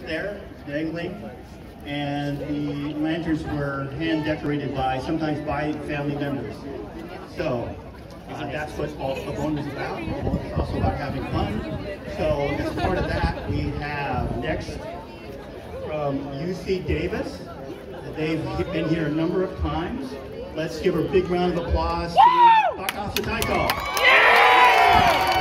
there, dangling, and the lanterns were hand decorated sometimes by family members. So that's what A Bone is about. It's also about having fun. So as part of that, we have next from UC Davis. They've been here a number of times. Let's give a big round of applause to Bakasataiko. Yeah!